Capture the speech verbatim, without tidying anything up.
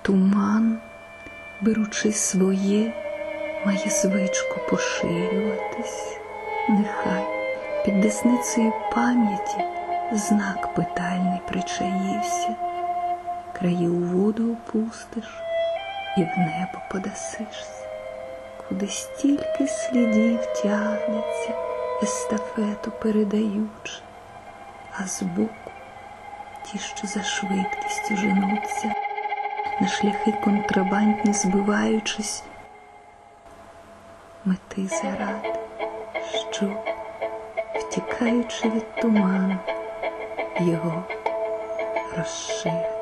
туман, беручи своє, має звичку поширюватись. Нехай під десницею пам'яті знак питальний причаївся. Краї у воду опустиш і в небо подасишся, куди стільки слідів тягнеться, естафету передаючи, а збоку ті, що за швидкістю женуться, на шляхи контрабандні збиваючись, мети заради, що, втікаючи від туману, його розширити.